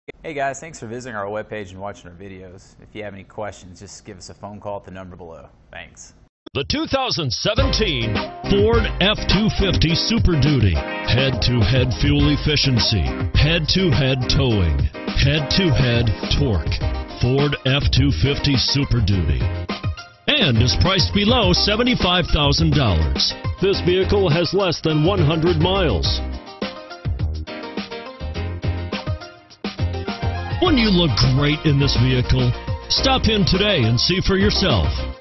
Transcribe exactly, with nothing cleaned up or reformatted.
Hey guys, thanks for visiting our webpage and watching our videos. If you have any questions, just give us a phone call at the number below. Thanks. The two thousand seventeen Ford F two fifty Super Duty. Head-to-head fuel efficiency, head-to-head towing, head-to-head torque. Ford F two fifty Super Duty. And is priced below seventy-five thousand dollars. This vehicle has less than one hundred miles. Wouldn't you look great in this vehicle? Stop in today and see for yourself.